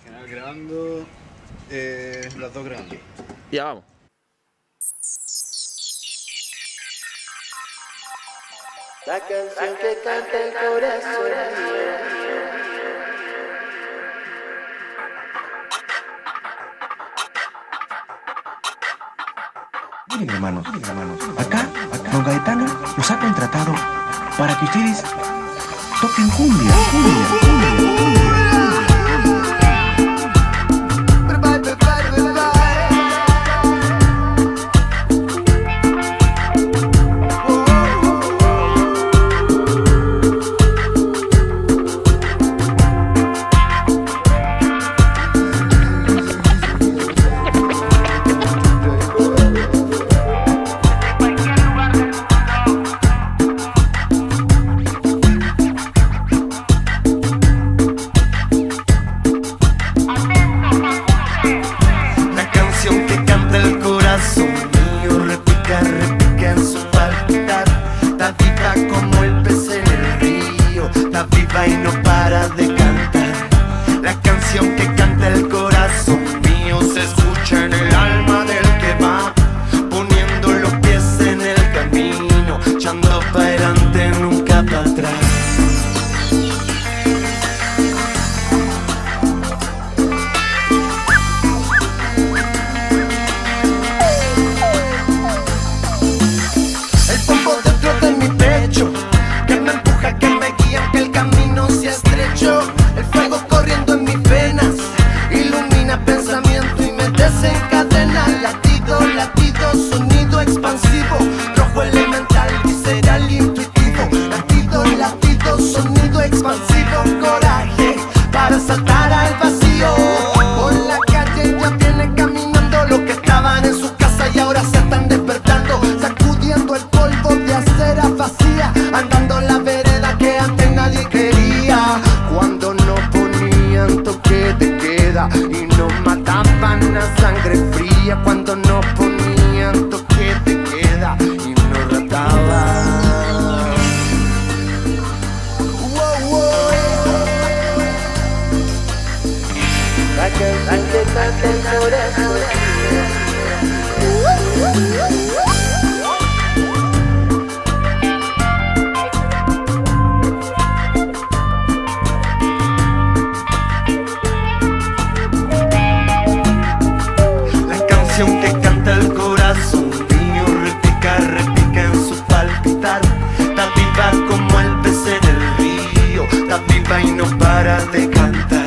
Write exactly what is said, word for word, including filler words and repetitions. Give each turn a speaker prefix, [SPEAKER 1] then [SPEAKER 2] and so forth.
[SPEAKER 1] Canal grabando, eh, las dos grabando.
[SPEAKER 2] Ya vamos.
[SPEAKER 3] La canción que canta el corazón.
[SPEAKER 4] Miren hermanos, miren hermanos, acá, acá Don Gaetano los ha contratado para que ustedes toquen cumbia, cumbia, cumbia, cumbia.
[SPEAKER 3] Mío repica, repica en su palpitar. Está viva como el pez en el río, está viva y no para de cantar. La canción que canta el corazón mío se escucha en el alma del que va poniendo los pies en el camino, echando para adelante, nunca para atrás. Que me empuja, que me guía, aunque el camino sea estrecho. El fuego corriendo en mis venas ilumina pensamiento y me desencadena. Latido, latido, sonido expansivo, rojo elemental, visceral, intuitivo. Latido, latido, sonido expansivo, coraje para saltar al vacío. Por la calle ya viene caminando los que estaban en su casa y ahora se están despertando, sacudiendo el polvo de acera vacía, andando la vereda que antes nadie quería. Cuando no ponían toque de queda y nos mataban a sangre fría. Cuando no ponían toque de queda y nos rataban. Wow, wow. La canción que canta el corazón. Que canta el corazón mío, repica, repica en su palpitar. Está viva como el pez en el río, está viva y no para de cantar.